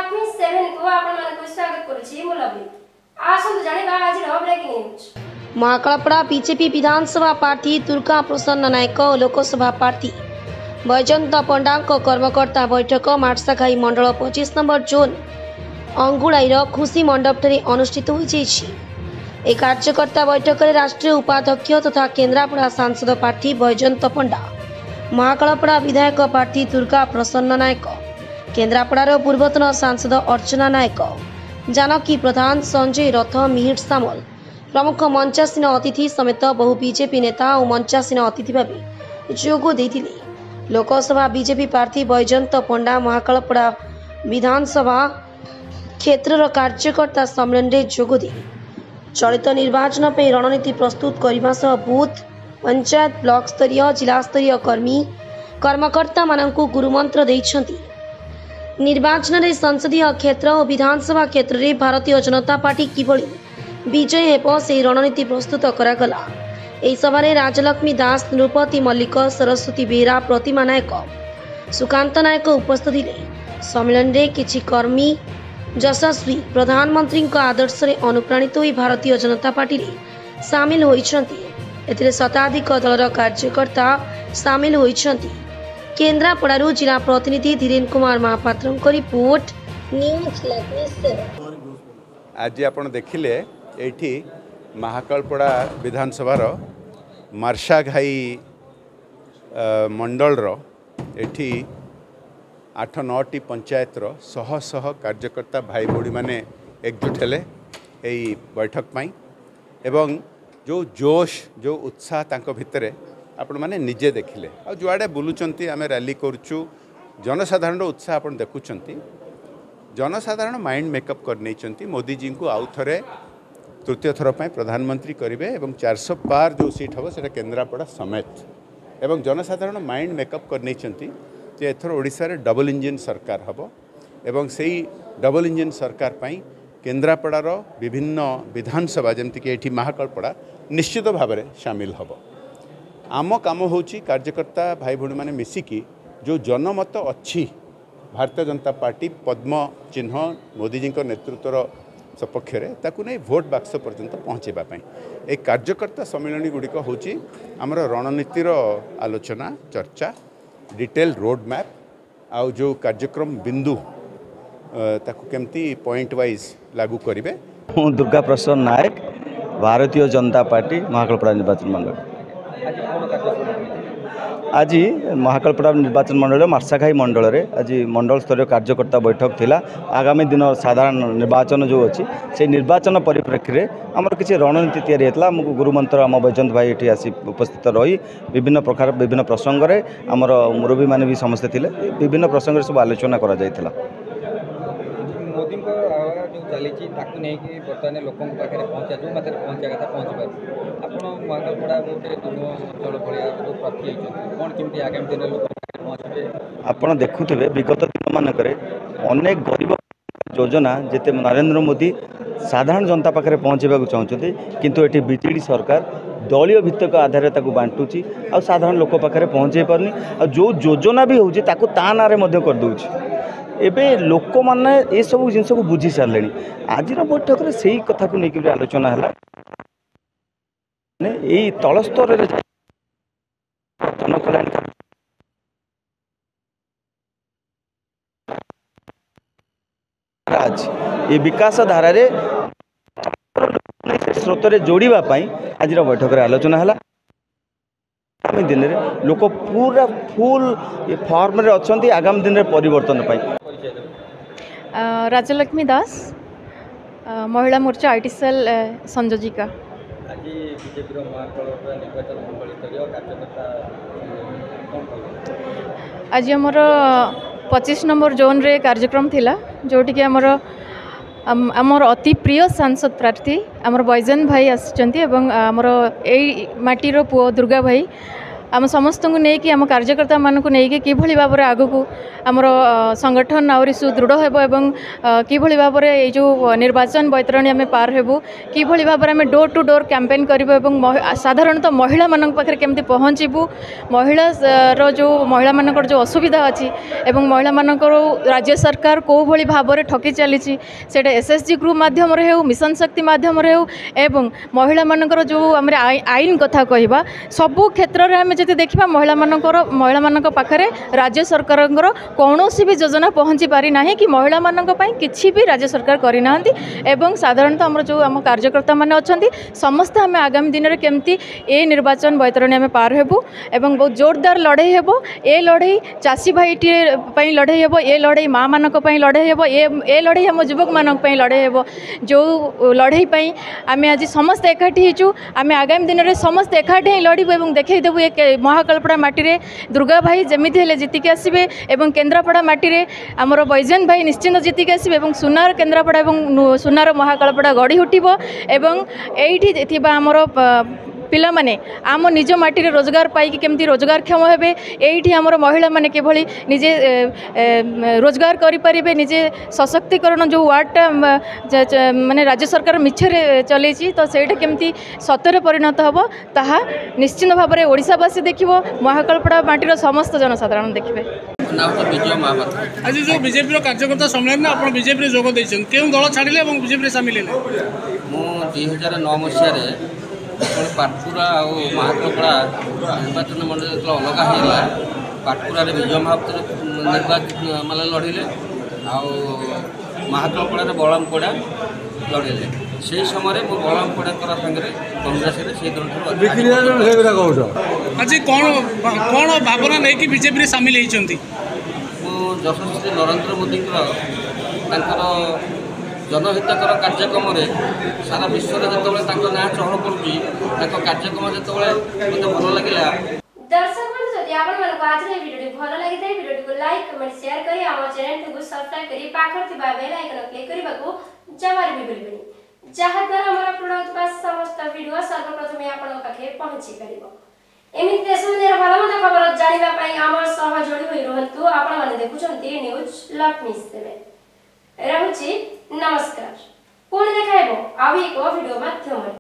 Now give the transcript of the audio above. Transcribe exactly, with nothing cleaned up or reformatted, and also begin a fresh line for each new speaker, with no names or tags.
Janlakshmi seven को आपण मानक स्वागत करूची मु लवली आसंतु जानिबा आज ब्रेकिंग न्यूज।
महाकालपड़ा बीजेपी विधानसभा प्रार्थी दुर्गा प्रसन्न नायक और लोकसभा प्रार्थी बैजयंत पंडा कर्मकर्ता बैठक मार्साघाई मंडल पच्चीस नंबर जोन अंगुड़ाईर खुशी मंडप अनुष्ठित हो कार्यकर्ता बैठक में राष्ट्रीय उपाध्यक्ष तथा केन्द्रापड़ा सांसद प्रार्थी बैजयंत पंडा, महाकालपड़ा विधायक प्रार्थी दुर्गा प्रसन्न नायक, केन्द्रापड़ार पूर्वतन सांसद अर्चना नायक, जानकी प्रधान, संजय रथ, मिहिर सामल प्रमुख मंचासीन अतिथि समेत बहु बीजेपी नेता और मंचासीन अतिथि भाव जोग देथिले। लोकसभा बीजेपी प्रार्थी बैजयंत पंडा महाकालपड़ा विधानसभा क्षेत्र कार्यकर्ता सम्मेलन में जोग दे चलित निर्वाचन पे रणनीति प्रस्तुत करने सह बूथ पंचायत ब्लॉक स्तरीय जिला स्तरीय कर्मी कर्मकर्ता मानकु गुरुमंत्र देइछंती। निर्वाचन में संसदीय क्षेत्र और विधानसभा क्षेत्र में भारतीय जनता पार्टी किभली विजय हेब से रणनीति प्रस्तुत करागला। एही सभारे राजलक्ष्मी दास, नृपति मल्लिक, सरस्वती बेहरा, प्रतिमा नायक, सुकांत नायक उपस्थित थिले। सम्मेलन में किछि कर्मी यशस्वी प्रधानमंत्री आदर्श रे अनुप्राणित होई भारतीय जनता पार्टी रे सामिल होइछंती। एथिरे शताधिक दलर कार्यकर्ता सामिल होइछंती। केन्द्रापड़ारू जिला प्रतिनिधि Dhiren Kumar Mahapatra report news Lakshmi seven.
आज आपण देखिले एठी महाकालपड़ा विधानसभा मार्साघाई मंडल एठी आठ नौटी पंचायत शह शह कार्यकर्ता भाई भौणी मैंने एकजुट हेले यही बैठक पाई एवं जो जोश जो उत्साह तांको भितरे आपण माने निजे देखिले। आ जुआड़े बुलुचंती आमे रैली करूचु जनसाधारण उत्साह आपण देखुचंती। जनसाधारण माइंड मेकअप कर नहीं मोदी जी को आउ थे तृतीय थर पर प्रधानमंत्री करेंगे एवं चार सौ पार जो सीट हम से केन्द्रापड़ा समेत एवं जनसाधारण माइंड मेकअप कर नहीं जे एथर ओडिशा रे डबल इंजिन सरकार हम एवं से डबल इंजिन सरकार पाई केन्द्रापड़ार विभिन्न विधानसभा जमती कि महाकालपड़ा निश्चित भाव में सामिल हम। आम काम होची कार्यकर्ता भाई भौणी मैंने मिसिकी जो जनमत अच्छी भारतीय जनता पार्टी पद्म चिन्ह मोदी जी नेतृत्वर सपक्ष नहीं भोट बाक्स पर्यंत पहुँचवाई ए कार्यकर्ता सम्मेलन गुड़िक हूँ आमर रणनीतिर आलोचना चर्चा डिटेल रोड मैप आउ जो कार्यक्रम बिंदु ताकू केमती पॉइंट वाइज लागू करेंगे।
दुर्गा प्रसन्न नायक, भारतीय जनता पार्टी महाकालपड़ा निर्वाचन मंडल। आज महाकालपड़ा निर्वाचन मंडल मार्साघाई मंडल रे आज मंडल स्तरीय कार्यकर्ता बैठक थिला। आगामी दिन साधारण निर्वाचन जो अच्छी से निर्वाचन परिप्रेक्षी में आमर किसी रणनीति तैयारी होता। आमको गुरुमंत्र आम बैजयंत भाई ये आसी उपस्थित रही विभिन्न प्रकार विभिन्न प्रसंग में आमर मुरबी मैंने भी समस्ते थे विभिन्न प्रसंग सब आलोचना करा जायतिला।
मोदी जो चली बर्तमान लोक पहुँचा जो मतलब पहुँचा कथा पहुँची पार आप महाकालपड़ा गोटे दुर्गम अंचल भाया जो प्रार्थी कौन केमती आगामी दिन लोक पहुँचे
आपड़ देखुवे विगत दिन मानक अनेक गरीब योजना जिते नरेंद्र मोदी साधारण जनता पाखे पहुँचा चाहते किंतु ये बीजेडी सरकार दलीय भित्तिक आधार बांटुची आ साधारण लोक पाखे पहुँचे पारनी आ जो योजना भी होची ताकू ता नारे मध्य कर दउची। एबे लोक माने ये सब जिनस को बुझी सारे आज बैठक में से कथा को लेकर आलोचना है यही तल स्तर जनकल्याण आज ये विकास धारा रे स्रोत जोड़ापी आज बैठक में आलोचना है। आगामी दिन में लोक पूरा फुल फॉर्म रे अच्छी आगामी दिन में परिवर्तन पाई।
राजलक्ष्मी दास, महिला मोर्चा आईटी सेल संयोजिका। आज आमर पच्चीस नंबर जोन रे कार्यक्रम थिला जोटि कि आमर आमर अति प्रिय सांसद प्रार्थी आमर बैजयंत भाई आसिचंती एवं आमर एई माटीर पुओ दुर्गा भाई आम समस्त को लेकिन आम कार्यकर्ता मानक नहीं किभली भाव में आगू आमर संगठन आहरी सुदृढ़ होबो किभली भाव में ये जो निर्वाचन बैतरणी आम पार हेबू किभली भाव में आम डोर टू डोर कैंपेन करूँ साधारणतः महिला मान पाखे केमती पहुँचबू महिला रो जो महिला मानकर जो असुविधा अच्छी एवं महिला मानकर राज्य सरकार कौ भली भाव में ठकी चली सेटा एसएसजी ग्रुप माध्यम हो मिशन शक्ति माध्यम हो एवं महिला मानकर जो आम आईन कथा कहवा सबू क्षेत्र में आम जब देखा महिला मानकर महिला मानक पाखरे राज्य सरकार कौन भी योजना पहुँची पारि ना कि महिला मानक पई किछि भी राज्य सरकार करना एवं साधारणतः आम जो आम कार्यकर्ता मैंने अच्छा समस्ते आम आगामी दिन में केमती ए निर्वाचन बैतरणी आम पार हेबू एवं बहुत जोरदार लड़े हेब ए लड़े चाषी भाई टी लड़े हेब ए लड़े माँ मानक पई लड़े हेब ए लड़े आम युवक मानक पई लड़े हेब जो लड़े पई आम आज समस्त एकाठी होचु आम आगामी दिन में समस्त एकाठी ही लड़ू और देखईदेबू एक महाकालपड़ा माटी दुर्गा भाई जमीती हेले जीतिक आसबे एवं केन्द्रापड़ा माटी आमर बैजयंत भाई निश्चिंत जीतिक आसबे एवं सुनार केन्द्रापड़ा एवं सुनार महाकालपड़ा गढ़ी उठिबो एवं एइठी थिबा आमर पिला माने आम निज माटी रोजगार पाई केमती रोजगार क्षम हेबे एइठी आमर महिला माने केभली निजे रोजगार करि परिबे निजे सशक्तिकरण जो वार्डटा माने राज्य सरकार मिछरे चलेछि तो सेटा केमती सतरे परिणत हबो ताहा निश्चित भाव में ओडिशावासी देखिबो महाकालपड़ा माटीर समस्त जनसाधारण देखिबे।
आज जो बीजेपी कार्यकर्ता सम्मेलन में आप बीजेपी जोग देछन केउ दल छाड़िले और बीजेपी सामिल हेले
मु दुई हजार नौ मसीह पाटपुरा और महाकालपड़ा निर्वाचन मंडल जो अलग होगा पाटपुरा विजय महापात्र निर्वाचन मतलब लड़े आउ महाकालपड़ा बलमपड़ा लड़े से समय मो बलमपड़ा सागर कांग्रेस से
आज कौन कौन भावना नहीं कि बीजेपी सामिल होती
यशस्वी नरेंद्र मोदी जनहितकर कार्यक्रम सारा विश्व में जो ना चहल पड़ी कार्यक्रम जो मत भल लगे
दर्शक बंधु जदि आपण मानको आज रे वीडियो भल लागि थाय वीडियो को लाइक कमेंट शेयर करी आम चैनल को सब्सक्राइब करी पाखर थिबा बेल आइकन क्लिक करबा को जमार भी भूलबेनी जहा द्वारा हमर अपलोड होतबा समस्त वीडियो सर्वप्रथम आपण पाखे पहुंची परिबो एमिति देश दुनिया भल मत खबर जानिबा पई हमर सह जोडी होई रहंतु आपण माने देखुचंती न्यूज लक्ष्मी सेवे रहुची नमस्कार पुणी देखाइबो आउ एक वीडियो माध्यम।